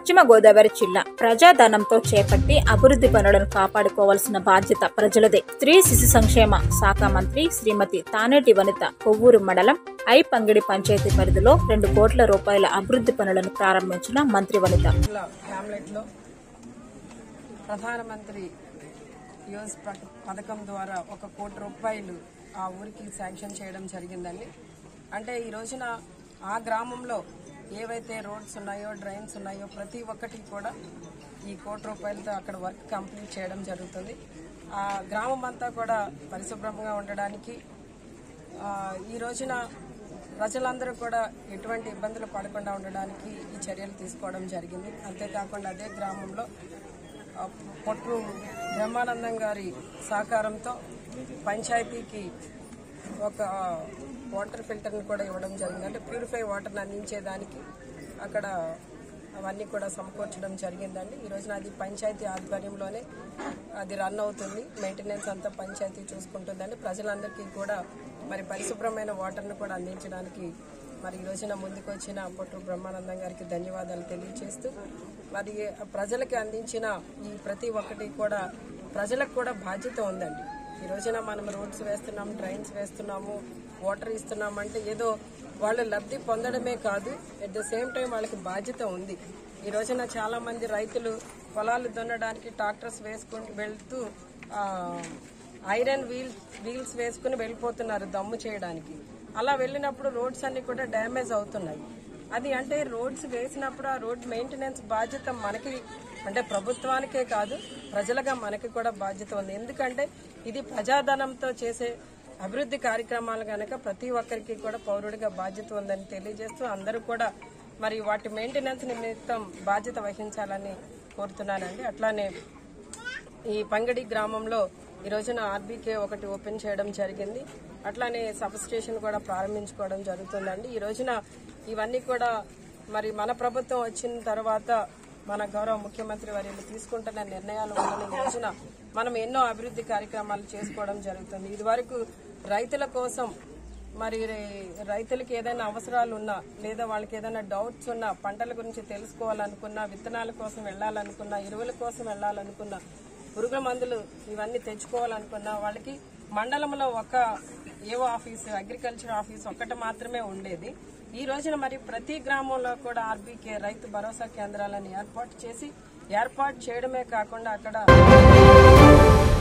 పశ్చిమ గోదావరి జిల్లా ప్రజాధనంతో చేపట్టి అభివృద్ధి పనులను కాపాడుకోవాల్సిన బాధ్యత ప్రజలదే. స్త్రీ శిశు సంక్షేమ శాఖ మంత్రి శ్రీమతి తానేటి వనిత కొవ్వూరు మండలం ఐపంగిడి పంచాయతీ పరిధిలో 2 కోట్ల రూపాయల అభివృద్ధి పనులను ప్రారంభించిన మంత్రి వనిత. ప్రధానమంత్రి యోజ్ పథకం ద్వారా 1 కోటి రూపాయలు ఆ ఊరికి శాంక్షన్ చేయడం జరిగిందండి. అంటే ఈ రోజున ఆ గ్రామంలో ఏవైతే రోడ్స్ ఉన్నాయో, డ్రైన్స్ ఉన్నాయో ప్రతి ఒక్కటి కూడా ఈ 1 కోటి రూపాయలతో అక్కడ వర్క్ కంప్లీట్ చేయడం జరుగుతుంది. ఆ గ్రామం అంతా కూడా పరిశుభ్రంగా ఉండడానికి ఈ రోజున ప్రజలందరూ కూడా ఎటువంటి ఇబ్బందులు పడకుండా ఉండడానికి ఈ చర్యలు తీసుకోవడం జరిగింది. అంతేకాకుండా అదే గ్రామంలో పొట్టు బ్రహ్మానందం గారి సహకారంతో పంచాయతీకి ఒక వాటర్ ఫిల్టర్ని కూడా ఇవ్వడం జరిగింది. అంటే ప్యూరిఫై వాటర్ని అందించేదానికి అక్కడ అవన్నీ కూడా సమకూర్చడం జరిగిందండి. ఈ రోజున అది పంచాయతీ ఆధ్వర్యంలోనే అది రన్ అవుతుంది. మెయింటెనెన్స్ అంతా పంచాయతీ చూసుకుంటుందండి. ప్రజలందరికీ కూడా మరి పరిశుభ్రమైన వాటర్ని కూడా అందించడానికి మరి ఈ రోజున ముందుకు వచ్చిన పొట్టు బ్రహ్మానందం గారికి ధన్యవాదాలు తెలియజేస్తూ, మరి ప్రజలకి అందించిన ఈ ప్రతి ఒక్కటి కూడా ప్రజలకు కూడా బాధ్యత ఉందండి. ఈ రోజున మనం రోడ్స్ వేస్తున్నాము, డ్రైన్స్ వేస్తున్నాము, వాటర్ ఇస్తున్నామంటే ఏదో వాళ్ళు లబ్ధి పొందడమే కాదు, అట్ ద సేమ్ టైం వాళ్ళకి బాధ్యత ఉంది. ఈ రోజున చాలా మంది రైతులు పొలాలు దున్నడానికి ట్రాక్టర్స్ వేసుకుని వెళ్తూ ఐరన్ వీల్స్ వేసుకుని వెళ్ళిపోతున్నారు దమ్ము చేయడానికి. అలా వెళ్ళినప్పుడు రోడ్స్ అన్ని కూడా డ్యామేజ్ అవుతున్నాయి. అది అంటే రోడ్స్ వేసినప్పుడు ఆ రోడ్ మెయింటెనెన్స్ బాధ్యత మనకి, అంటే ప్రభుత్వానికే కాదు ప్రజలుగా మనకి కూడా బాధ్యత ఉంది. ఎందుకంటే ఇది ప్రజాధనంతో చేసే అభివృద్ధి కార్యక్రమాలు కనుక ప్రతి ఒక్కరికి కూడా పౌరుడిగా బాధ్యత ఉందని తెలియజేస్తూ అందరూ కూడా మరి వాటి మెయింటెనెన్స్ నిమిత్తం బాధ్యత వహించాలని కోరుతున్నానండి. అట్లానే ఈ పంగడి గ్రామంలో ఈ రోజున ఆర్బీకే ఒకటి ఓపెన్ చేయడం జరిగింది. అట్లానే సబ్ స్టేషన్ కూడా ప్రారంభించుకోవడం జరుగుతుందండి. ఈ రోజున ఇవన్నీ కూడా మరి మన ప్రభుత్వం వచ్చిన తర్వాత మన గౌరవ ముఖ్యమంత్రి వర్యులు తీసుకుంటున్న నిర్ణయాల వల్ల ఈ రోజున మనం ఎన్నో అభివృద్ధి కార్యక్రమాలు చేసుకోవడం జరుగుతుంది. ఇదివరకు రైతుల కోసం మరి రైతులకి ఏదైనా అవసరాలు ఉన్నా లేదా వాళ్ళకి ఏదైనా డౌట్స్ ఉన్నా, పంటల గురించి తెలుసుకోవాలనుకున్నా, విత్తనాల కోసం వెళ్లాలనుకున్నా, ఎరువుల కోసం వెళ్లాలనుకున్నా, పురుగు మందులు ఇవన్నీ తెచ్చుకోవాలనుకున్నా వాళ్ళకి మండలంలో ఒక ఏవో ఆఫీసు, అగ్రికల్చర్ ఆఫీస్ ఒక్కటి మాత్రమే ఉండేది. ఈ రోజున మరి ప్రతి గ్రామంలో కూడా ఆర్బీకే రైతు భరోసా కేంద్రాలను ఏర్పాటు చేయడమే కాకుండా అక్కడ